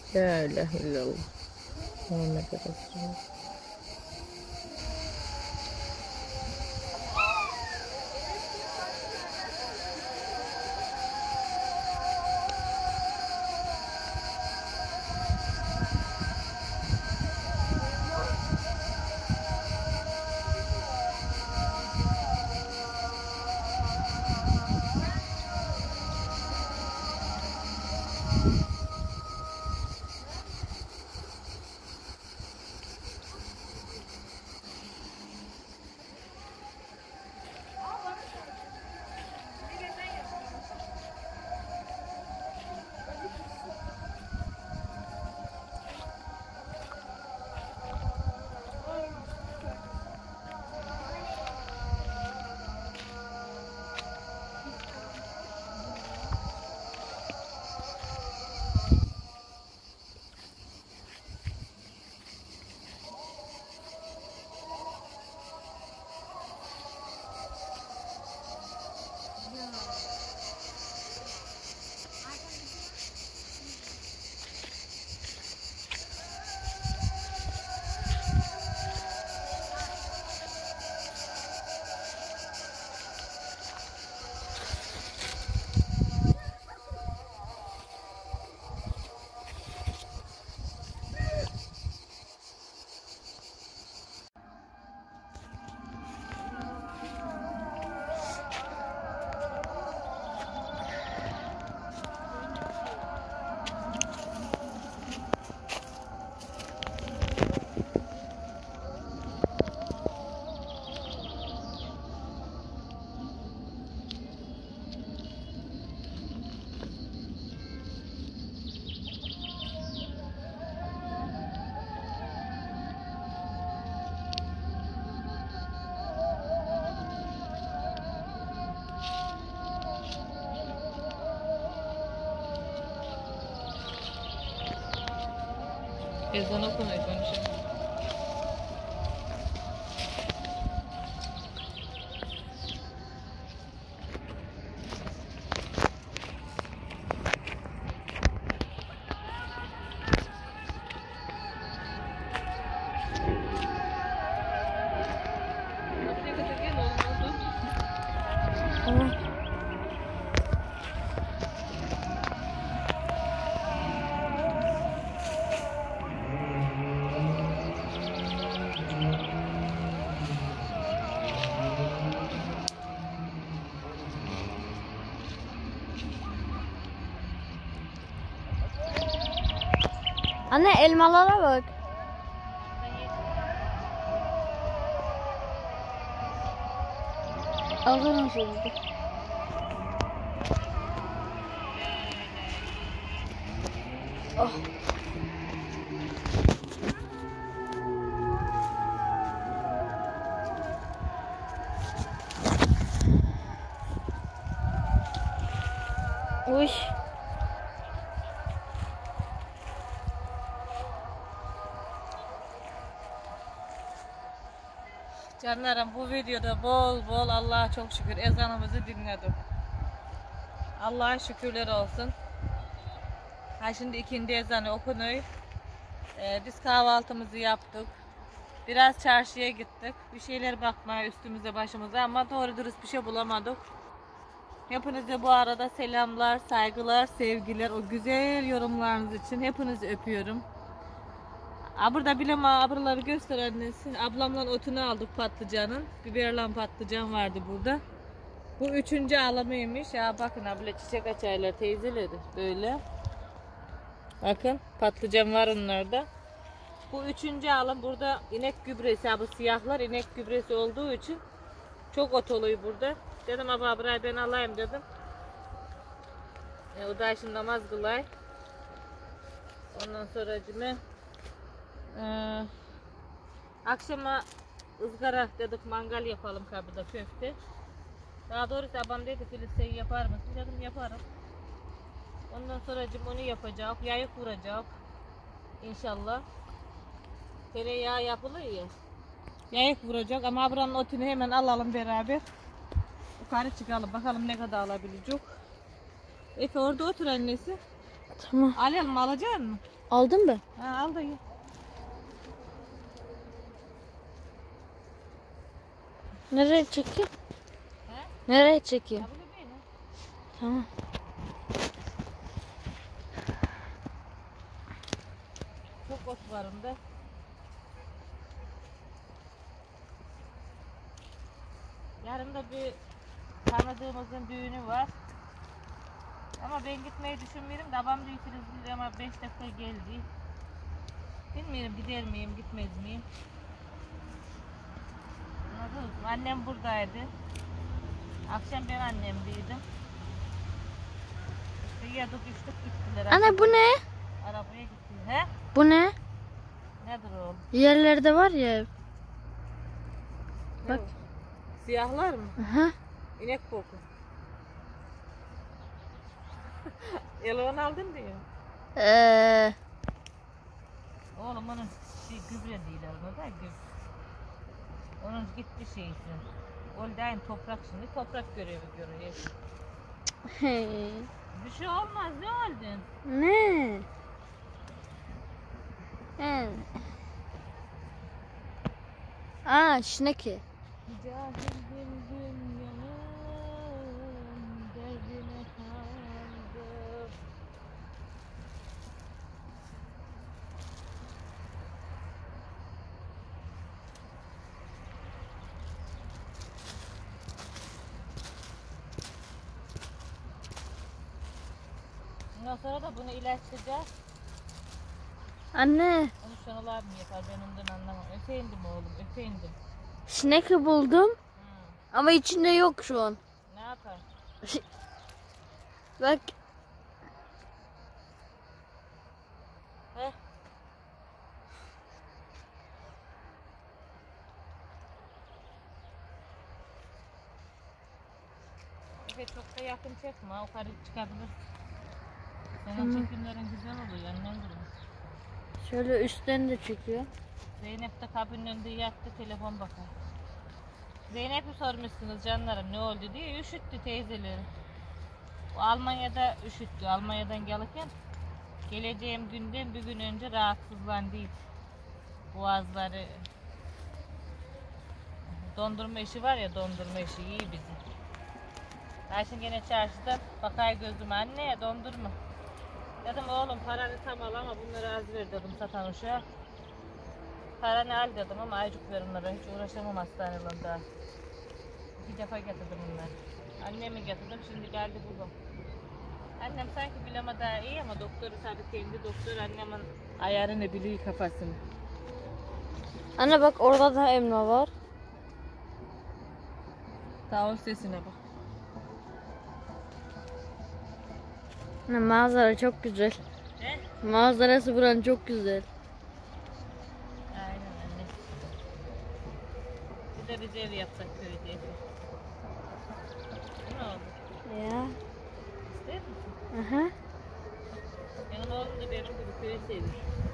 La ilahe illallah. Muhammed Resulullah. Ezan okunuyor konuşalım. Anne elmalara bak. Alır mısın? Oh. Uy. Canlarım, bu videoda bol bol Allah'a çok şükür ezanımızı dinledim. Allah'a şükürler olsun. Ha şimdi ikindi ezanı okunuyor. Biz kahvaltımızı yaptık. Biraz çarşıya gittik. Bir şeyler bakmaya üstümüze başımıza ama doğru dürüst bir şey bulamadık. Hepinize bu arada selamlar, saygılar, sevgiler. O güzel yorumlarınız için hepinizi öpüyorum. Burada bilema ablaları göster annesi. Ablamla otunu aldık patlıcanın. Biberle patlıcan vardı burada. Bu üçüncü alımıymış. Ya bakın abla çiçek açarlar teyzeleri. Böyle. Bakın patlıcan var onlarda. Bu üçüncü alım. Burada inek gübresi. Bu siyahlar inek gübresi olduğu için çok ot oluyor burada. Dedim abla burayı ben alayım dedim. O da şimdi namaz kılay. Ondan sonra cime. Akşama ızgara dedik, mangal yapalım kapıda köfte. Daha doğrusu babam dedi Filiz sen yapar mısın? Dedim yaparım. Ondan sonra onu yapacak, yayık vuracak. İnşallah. Tereyağı yapılıyor ya. Yayık vuracak ama buranın otunu hemen alalım beraber. Yukarı çıkalım bakalım ne kadar alabilecek. Efe orada otur annesi. Tamam. Alalım, alacak mısın? Aldın mı? Ha, al da ye. Nereye çekeyim? He? Nereye çekeyim? Ha, bunu beğenin. Tamam. Çok ot var onda. Yarın da bir tanıdığımızın düğünü var. Ama ben gitmeyi düşünmüyorum. Babam da ikiniz ama 5 dakika geldi. Bilmiyorum gider miyim, gitmez miyim? Anladınız mı? Annem buradaydı. Akşam ben annemdeydim. İşte yadık içtik gittiler. Anne bu ne? Arabaya gittiler. He? Bu ne? Nedir o? Yerlerde var ya. Ne Bak. o? Siyahlar mı? Aha. İnek koku. Elvan aldın diyor. Oğlum onun gübre değil alma da gübre. Onun gitti şeysi. Oradayım toprak şimdi toprak görevi görüyor. Hey. Bir şey olmaz ne oldun? Ne? Aa, şineki. Cahildim dünyanın derdine kandım. Ondan sonra da bunu ilaçlayacağız. Anne, Onu Şenol abim yapar ben ondan anlamam. Öte indim oğlum öte indim. şineki buldum ama içinde yok şu an. Ne yapar? Bak, Heh. Efe çok da yakın çekme, o karı çıkabilir. Senin Tamam. çekimlerin güzel oluyor, annem gibi. şöyle üstten de çekiyor. Zeynep de kabinin önünde yattı, telefon bakar. Zeynep'i sormuşsunuz canlarım ne oldu diye, üşüttü teyzeleri. O Almanya'da üşüttü, Almanya'dan gelirken geleceğim günden bir gün önce rahatsızlandıydı. Boğazları, dondurma işi var ya, dondurma işi iyi bizim. Ayşin gene çarşıda bakay gözüm anne dondurma. Dedim oğlum paranı tam al ama bunları az ver dedim satan uşağa. Paranı al dedim ama aycık ver onlara hiç uğraşamam hastaneden daha. 2 defa getirdim bunları. Annemi getirdim şimdi geldi babam. Annem sanki bileme daha iyi ama doktoru tabii kendi doktor annemin ayarını biliyor kafasını. Anne bak orada da elma var. Tavuk sesine bak. Anne manzara çok güzel. He? Manzarası buranın çok güzel. Aynen anne. Bir de biz ev yapsak köyde. Ne oldu? Ya. İster misin? Aha. Benim oğlum da benim gibi köye seviyor.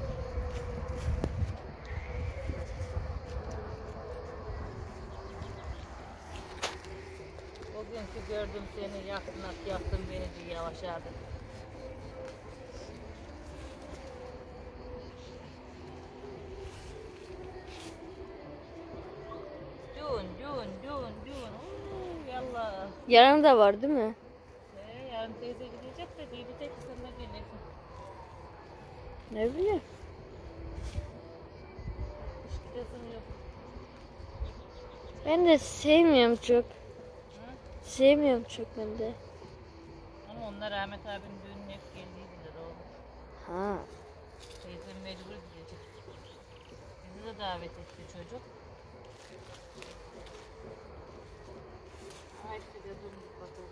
O günkü gördüm seni yaktın beni diye yavaşladı. Dün. Yallah. Yarın da var değil mi? Yarın teyze gidecek de diyecek ki sen de gelirsin. Ne bileyim. Hiç gidesim yok. Ben de sevmiyorum çok. Hı? Sevmiyorum çok ben de. Ama onlar Ahmet abinin düğününe hep geldiydiler oğlum. Ha. Teyzem mecbur gidecek. Bizi de davet etti çocuk. Ay işte dedim bakalım.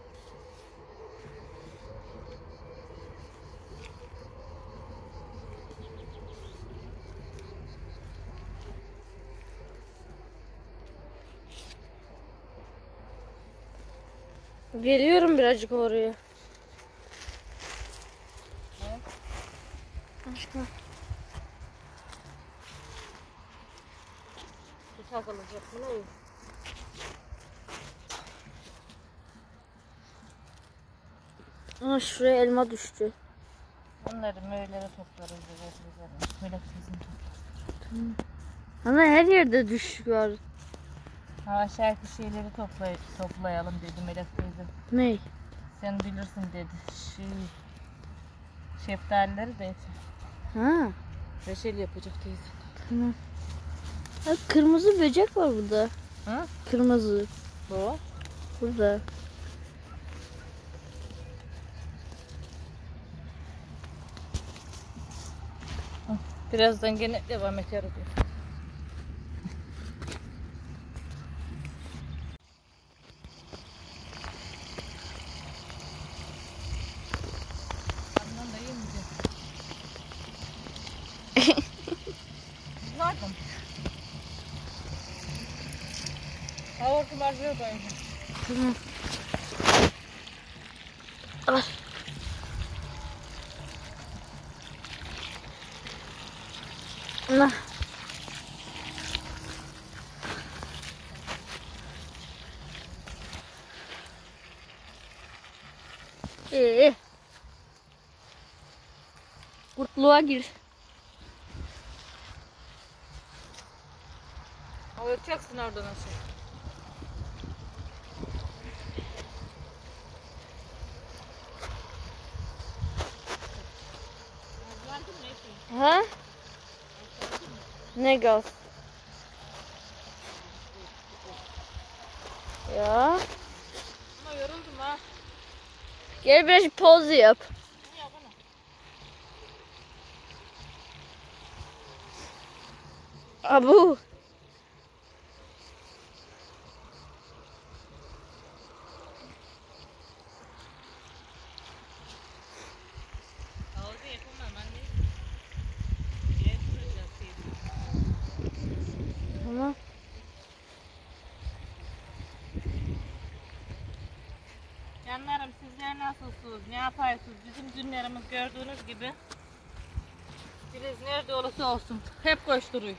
Geliyorum birazcık oraya. Ne? Aşkım. Bu takılacak mı ne? Aa, şuraya elma düştü. Bunları möylere toplarız. Melek teyzem toplar. Tamam. Ana her yerde düşük var. Ha aşağıdaki şeyleri toplayalım dedi Melek teyzem. Ne? Sen bilirsin dedi. Şeftalileri de Ha. reçel yapacak teyze. Tamam. Ha, kırmızı böcek var burada. Ha? Kırmızı. Bu. Burada. Birazdan gene devam ederiz. Andan da yemeyeceğim. Zaten. Hava kumarcıya bayıldım. Tamam. Al. Nah. Kurtluğa gir. Alacaksın oradan aşağı. Ha? Ne gaz? Ya. Ama yoruldum ha. Gel biraz poz yap. Abu. Havuzda yapamam anne. Yer kuracağız teyze. Tamam. Canlarım sizler nasılsınız? Ne yapıyorsunuz? Bizim günlerimiz gördüğünüz gibi. Filiz nerede olursa olsun. Hep koşturuyor.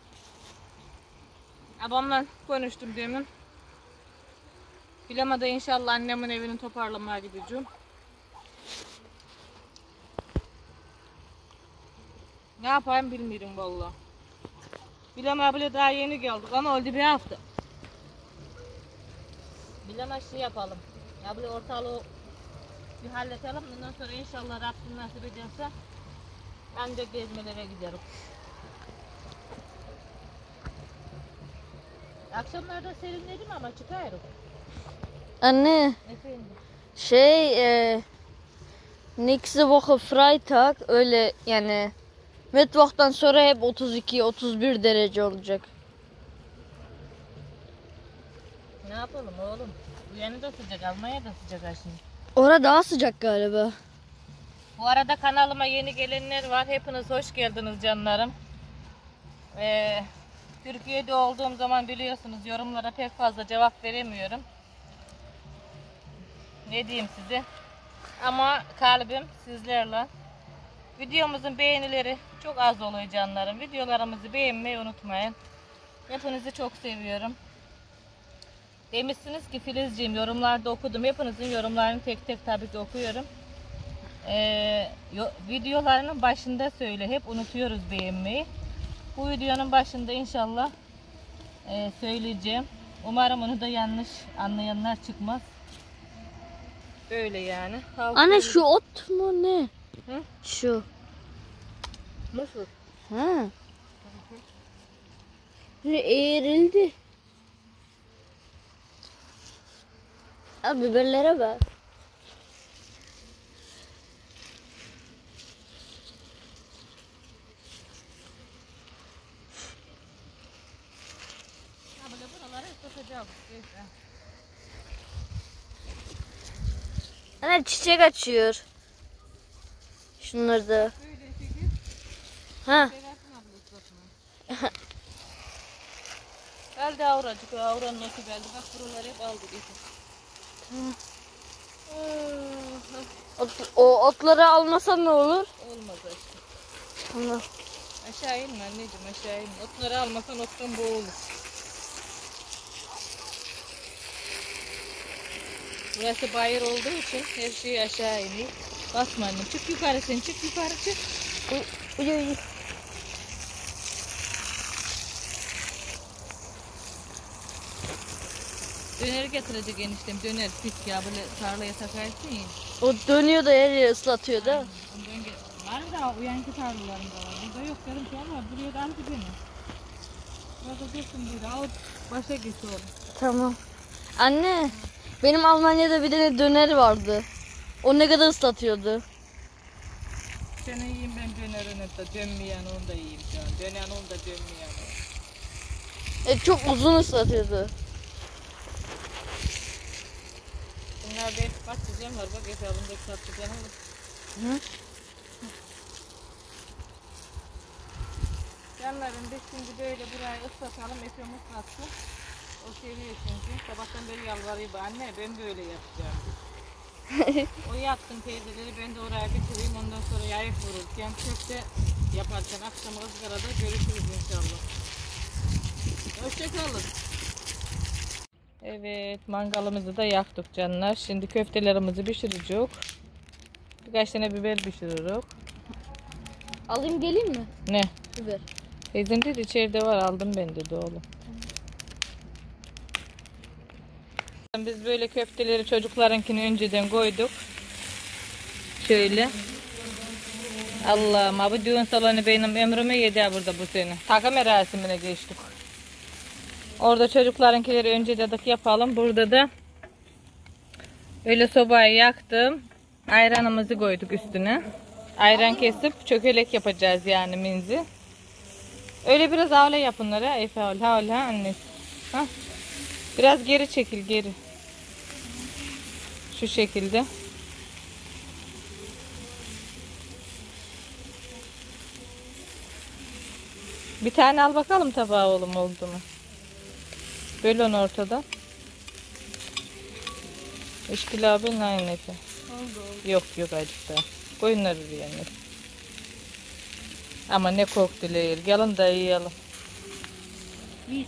Babamla konuştum demin. Bilemede inşallah annemin evini toparlamaya gideceğim. Ne yapayım bilmiyorum vallahi. Bileme bile daha yeni geldik ama oldu bir hafta. Bileme şey yapalım. Ya böyle ortalığı bir halletelim. Ondan sonra inşallah Rabbim nasip ederse ben de gezmelere giderim. Akşamlarda serinledim ama çıkarım. Anne, Efendim. nächste Woche Freitag öyle yani Mittwoch'tan sonra hep 32-31 derece olacak. Ne yapalım oğlum? Bu yanı da sıcak, Almanya da sıcak ha şimdi. Orada daha sıcak galiba. Bu arada kanalıma yeni gelenler var. Hepiniz hoş geldiniz canlarım. Türkiye'de olduğum zaman biliyorsunuz yorumlara pek fazla cevap veremiyorum. Ne diyeyim size? Ama kalbim sizlerle. Videomuzun beğenileri çok az oluyor canlarım. Videolarımızı beğenmeyi unutmayın. Hepinizi çok seviyorum. Demişsiniz ki Filizciğim yorumlarda okudum. Hepinizin yorumlarını tek tek tabii ki okuyorum. Videolarının başında söyle. Hep unutuyoruz beğenmeyi. Bu videonun başında inşallah söyleyeceğim. Umarım onu da yanlış anlayanlar çıkmaz. Böyle yani. Anne şu ot mu ne? Hı? Şu. Nasıl? Ha. Eğrildi. Abi biberlere bak. Böyle buraları tutacağım. Anne çiçek açıyor. Şunları da. Böyle çekil. Ha. Geldi avracık. Avranın otu geldi. Bak buraları hep aldı. O otları almasan ne olur? Olmaz işte. Tamam. Aşağı inme anneciğim, aşağı inme. Otları almasan ottan boğulur. Burası bayır olduğu için her şey aşağı iniyor. Basma annem. Çık yukarı sen. Çık yukarı çık. Uy, uy, uy. Döner getirecek eniştem. Döner pis ya. Böyle tarlaya takarsın ya. O dönüyor da her yeri ıslatıyor da. Ondan var da uyanki tarlalarında var. Burada yok dedim ki ama buraya da aldı beni. Burada dursun burada. Al başa git oğlum. Tamam. Anne, benim Almanya'da bir tane döner vardı. O ne kadar ıslatıyordu. Seni yiyeyim ben dönerini de dönmeyen onu da yiyeyim şu an. Dönen onu da dönmeyen onu. Çok uzun ıslatıyordu. Bunlar da hep patlıcan var. Bak hesabındaki patlıcanı var. Hı? Canlarım biz şimdi böyle burayı ıslatalım. Efem ıslatsın. O seviyor çünkü. Sabahtan beri yalvarıyor. Anne ben böyle yapacağım. O yapsın teyzeleri, ben de oraya bitireyim. Ondan sonra yayık vururken köfte yaparken akşam ızgarada görüşürüz inşallah. Hoşçakalın. Evet, mangalımızı da yaktık canlar. Şimdi köftelerimizi pişireceğiz. Birkaç tane biber pişiriyoruz. Alayım geleyim mi? Ne? Biber. Teyzem dedi içeride var, aldım ben dedi oğlum. Biz böyle köfteleri çocuklarınkini önceden koyduk. Şöyle. Allah'ım abi düğün salonu benim ömrümü yedi burada bu sene. Takım merasimine geçtik. Orada çocuklarınkileri önce dedik yapalım. Burada da böyle sobayı yaktım. Ayranımızı koyduk üstüne. Ayran kesip çökelek yapacağız yani minzi. Öyle biraz avla yapınlar ha Efe avla annesi. Ha? Biraz geri çekil geri. Şu şekilde. Bir tane al bakalım tabağı oğlum oldu mu? Böyle onu ortada. İşkil abi aynı Efe. Oldu. Yok azıcık daha. Koyunları yani. Ama ne koktu değil. Gelin de yiyelim. Biz.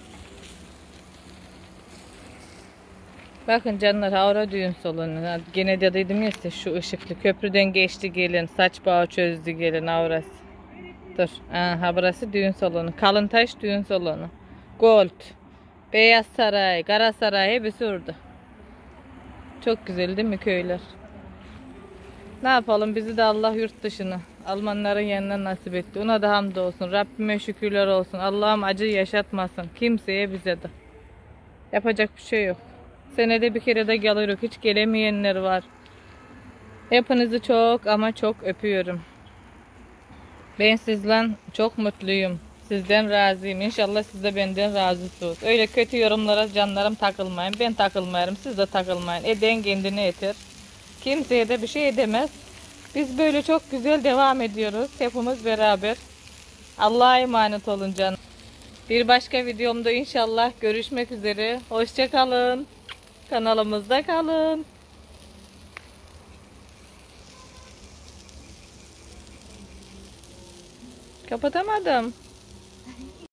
Bakın canlar Havra düğün salonu. Gene dediydim ya size şu ışıklı köprüden geçti gelin. Saç bağı çözdü gelin Havrası. Dur. Aha burası düğün salonu. Kalıntaş düğün salonu. Gold. Beyaz Saray, Kara Saray hepsi orada. Çok güzel değil mi köyler? Ne yapalım bizi de Allah yurt dışına Almanların yanına nasip etti. Ona da hamdolsun. Rabbime şükürler olsun. Allah'ım acı yaşatmasın. Kimseye bize de. Yapacak bir şey yok. Senede bir kere de geliyoruz. Hiç gelemeyenler var. Hepinizi çok ama çok öpüyorum. Ben sizden çok mutluyum. Sizden razıyım. İnşallah siz de benden razısınız. Öyle kötü yorumlara canlarım takılmayın. Ben takılmayarım. Siz de takılmayın. Eden kendine yeter. Kimseye de bir şey edemez. Biz böyle çok güzel devam ediyoruz. Hepimiz beraber. Allah'a emanet olun canım. Bir başka videomda inşallah görüşmek üzere. Hoşça kalın. Kanalımızda kalın. Kapatamadım.